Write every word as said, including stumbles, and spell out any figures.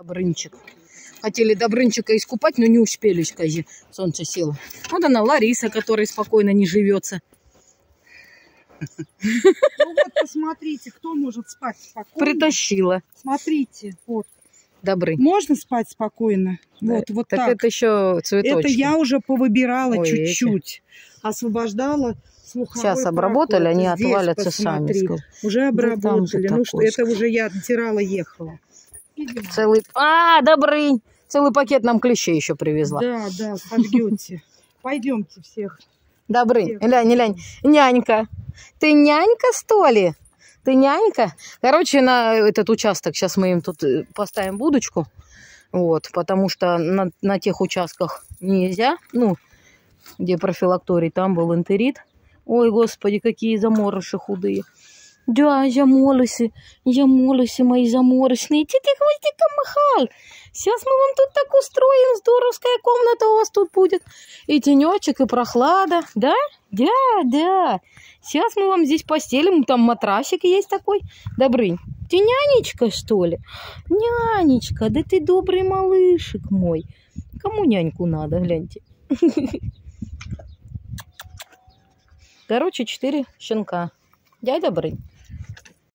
Добрынчик. Хотели Добрынчика искупать, но не успели, скажи. Солнце село. Вот она, Лариса, которая спокойно не живется. Ну вот посмотрите, кто может спать спокойно. Притащила. Смотрите, вот. Добрынь. Можно спать спокойно? Да. Вот, вот так. так. Это еще цветочки. Это я уже повыбирала чуть-чуть. Эти. Освобождала слуховой Сейчас обработали, проход. они Здесь отвалятся посмотри. сами. Уже обработали. Да, ну что, это уже я оттирала, ехала. Идем. Целый... А, Добрынь! Целый пакет нам клещей еще привезла. Да, да, сожгете. Пойдемте всех. Добрынь, глянь, глянь. Нянька. Ты нянька, что ли? Ты нянька? Короче, на этот участок сейчас мы им тут поставим будочку. Вот, потому что на, на тех участках нельзя. Ну, где профилакторий, там был энтерит. Ой, господи, какие заморыши худые. Да, заморыши, заморыши мои заморышные. Ты ты хвостиком махал. Сейчас мы вам тут так устроим. Здоровская комната у вас тут будет. И тенечек, и прохлада. Да? Да, да. Сейчас мы вам здесь постелим. Там матрасик есть такой. Добрынь. Ты нянечка, что ли? Нянечка, да ты добрый малышек мой. Кому няньку надо, гляньте. Короче, четыре щенка. Дядя Добрынь.